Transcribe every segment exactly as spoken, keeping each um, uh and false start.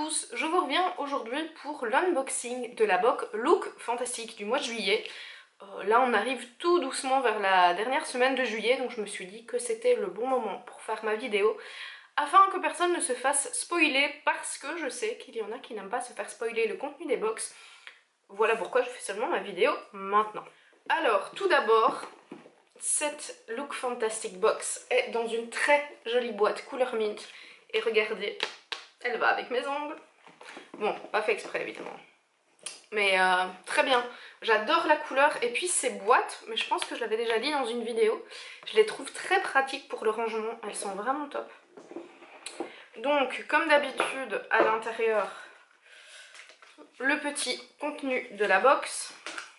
tous, je vous reviens aujourd'hui pour l'unboxing de la box Look Fantastic du mois de juillet. Euh, là on arrive tout doucement vers la dernière semaine de juillet, donc je me suis dit que c'était le bon moment pour faire ma vidéo afin que personne ne se fasse spoiler, parce que je sais qu'il y en a qui n'aiment pas se faire spoiler le contenu des box. Voilà pourquoi je fais seulement ma vidéo maintenant. Alors tout d'abord, cette Look Fantastic box est dans une très jolie boîte couleur mint et regardez, elle va avec mes ongles. Bon, pas fait exprès évidemment. Mais euh, très bien, j'adore la couleur et puis ces boîtes, mais je pense que je l'avais déjà dit dans une vidéo, je les trouve très pratiques pour le rangement, elles sont vraiment top. Donc comme d'habitude à l'intérieur, le petit contenu de la box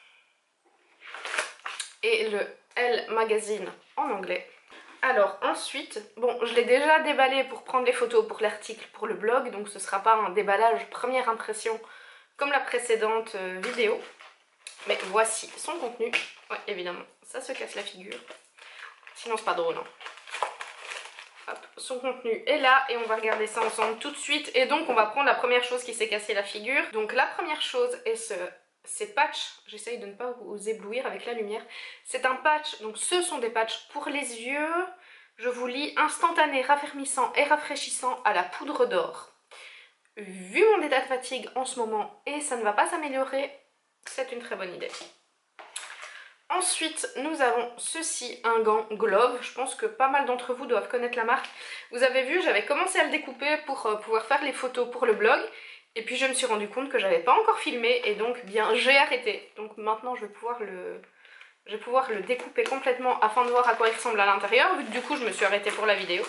et le Elle Magazine en anglais. Alors ensuite, bon je l'ai déjà déballé pour prendre les photos pour l'article pour le blog, donc ce sera pas un déballage première impression comme la précédente euh, vidéo. Mais voici son contenu. Ouais évidemment, ça se casse la figure. Sinon c'est pas drôle. Hein. Hop, son contenu est là et on va regarder ça ensemble tout de suite. Et donc on va prendre la première chose qui s'est cassé la figure. Donc la première chose est ce... ces patchs, j'essaye de ne pas vous éblouir avec la lumière. C'est un patch, donc ce sont des patchs pour les yeux. Je vous lis: instantané, raffermissant et rafraîchissant à la poudre d'or. Vu mon état de fatigue en ce moment et ça ne va pas s'améliorer, c'est une très bonne idée. Ensuite, nous avons ceci, un gant Glove. Je pense que pas mal d'entre vous doivent connaître la marque. Vous avez vu, j'avais commencé à le découper pour euh, pouvoir faire les photos pour le blog. Et puis je me suis rendu compte que j'avais pas encore filmé et donc bien j'ai arrêté. Donc maintenant je vais pouvoir le... je vais pouvoir le découper complètement afin de voir à quoi il ressemble à l'intérieur, vu que du coup je me suis arrêtée pour la vidéo.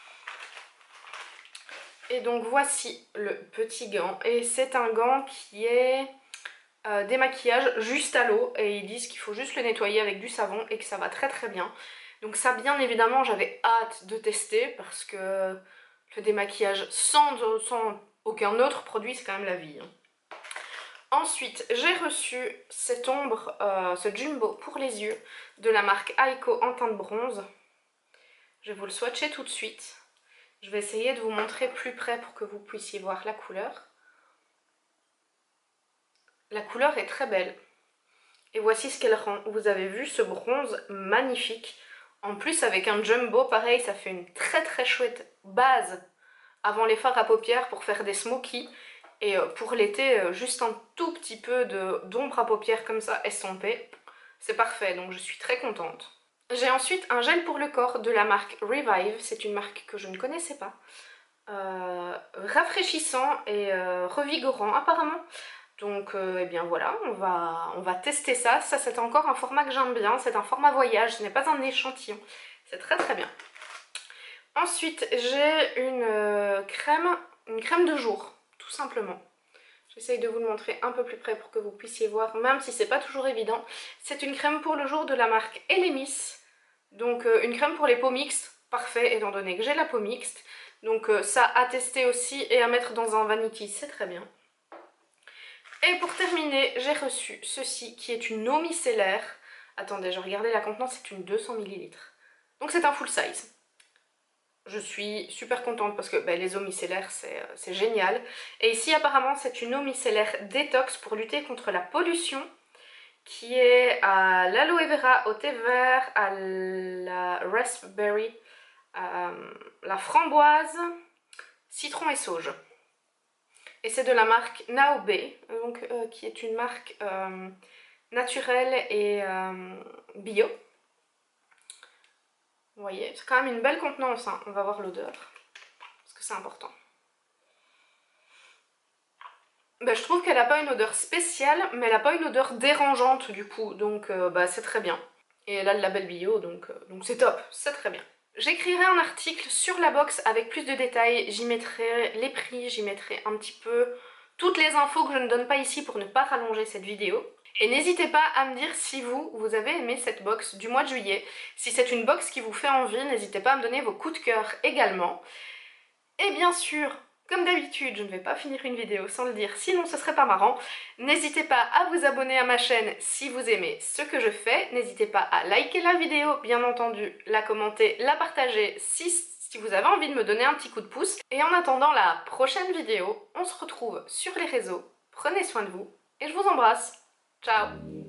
Et donc voici le petit gant. Et c'est un gant qui est euh, démaquillage juste à l'eau. Et ils disent qu'il faut juste le nettoyer avec du savon et que ça va très très bien. Donc ça bien évidemment j'avais hâte de tester parce que le démaquillage sans... sans aucun autre produit, c'est quand même la vie. Hein. Ensuite, j'ai reçu cette ombre, euh, ce jumbo pour les yeux de la marque Aiko en teinte bronze. Je vais vous le swatcher tout de suite. Je vais essayer de vous montrer plus près pour que vous puissiez voir la couleur. La couleur est très belle. Et voici ce qu'elle rend. Vous avez vu ce bronze magnifique. En plus, avec un jumbo, pareil, ça fait une très très chouette base avant les fards à paupières pour faire des smokies. Et pour l'été, juste un tout petit peu d'ombre à paupières comme ça estompée. C'est parfait, donc je suis très contente. J'ai ensuite un gel pour le corps de la marque Revive. C'est une marque que je ne connaissais pas. Euh, rafraîchissant et euh, revigorant apparemment. Donc euh, eh bien voilà, on va, on va tester ça. Ça c'est encore un format que j'aime bien. C'est un format voyage, ce n'est pas un échantillon. C'est très très bien. Ensuite, j'ai une euh, crème, une crème de jour, tout simplement. J'essaye de vous le montrer un peu plus près pour que vous puissiez voir, même si c'est pas toujours évident. C'est une crème pour le jour de la marque Elemis. Donc euh, une crème pour les peaux mixtes, parfait étant donné que j'ai la peau mixte. Donc euh, ça à tester aussi et à mettre dans un vanity, c'est très bien. Et pour terminer, j'ai reçu ceci qui est une eau micellaire. Attendez, je regardais la contenance, c'est une deux cents millilitres. Donc c'est un full size. Je suis super contente parce que ben, les eaux micellaires c'est génial. Et ici apparemment c'est une eau micellaire détox pour lutter contre la pollution, qui est à l'aloe vera, au thé vert, à la raspberry, à la framboise, citron et sauge. Et c'est de la marque Naobe, donc, euh, qui est une marque euh, naturelle et euh, bio. Vous voyez, c'est quand même une belle contenance, hein. On va voir l'odeur, parce que c'est important. Ben, je trouve qu'elle n'a pas une odeur spéciale, mais elle n'a pas une odeur dérangeante du coup, donc euh, bah, c'est très bien. Et elle a le label bio, donc euh, donc c'est top, c'est très bien. J'écrirai un article sur la box avec plus de détails, j'y mettrai les prix, j'y mettrai un petit peu toutes les infos que je ne donne pas ici pour ne pas rallonger cette vidéo. Et n'hésitez pas à me dire si vous, vous avez aimé cette box du mois de juillet. Si c'est une box qui vous fait envie, n'hésitez pas à me donner vos coups de cœur également. Et bien sûr, comme d'habitude, je ne vais pas finir une vidéo sans le dire, sinon ce serait pas marrant. N'hésitez pas à vous abonner à ma chaîne si vous aimez ce que je fais. N'hésitez pas à liker la vidéo, bien entendu, la commenter, la partager si, si vous avez envie de me donner un petit coup de pouce. Et en attendant la prochaine vidéo, on se retrouve sur les réseaux. Prenez soin de vous et je vous embrasse. Ciao!